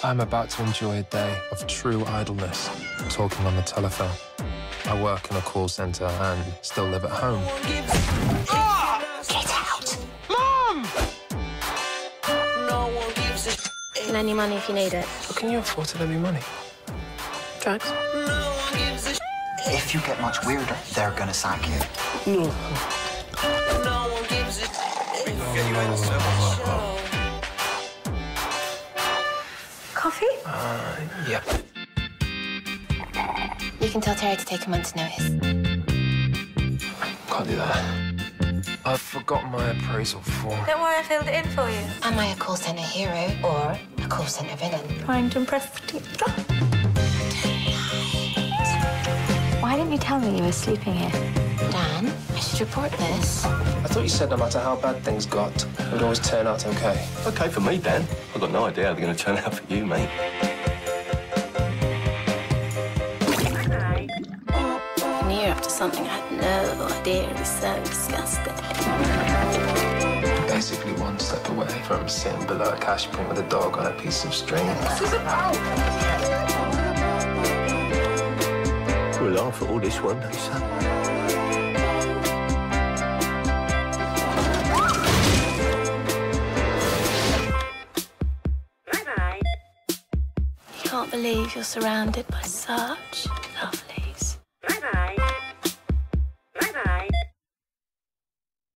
I'm about to enjoy a day of true idleness, talking on the telephone. I work in a call centre and still live at home. Get out! Mom! Can lend you money if you need it. But can you afford to lend me money? Drugs? If you get much weirder, they're gonna sack you. No. Coffee? Yeah. You can tell Terry to take a month's notice. Can't do that. I forgot my appraisal form. Don't worry, I filled it in for you. Am I a call centre hero or a call centre villain? Trying to impress the teacher. Why didn't you tell me you were sleeping here? Dan, I should report this. I thought you said no matter how bad things got, it would always turn out okay. Okay for me, Dan. I've got no idea how they're going to turn out for you, mate. I knew you were up to something I had no idea. It was so disgusting. Basically one step away from sitting below a cash print with a dog on a piece of string. We'll laugh at all this one day, son. You can't believe you're surrounded by such lovely